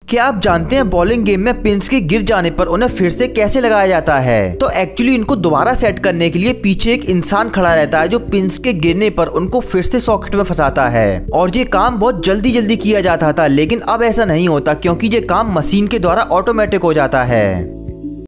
क्या आप जानते हैं बॉलिंग गेम में पिन्स के गिर जाने पर उन्हें फिर से कैसे लगाया जाता है? तो एक्चुअली इनको दोबारा सेट करने के लिए पीछे एक इंसान खड़ा रहता है जो पिन्स के गिरने पर उनको फिर से सॉकेट में फंसाता है। और ये काम बहुत जल्दी किया जाता था, लेकिन अब ऐसा नहीं होता क्योंकि ये काम मशीन के द्वारा ऑटोमेटिक हो जाता है।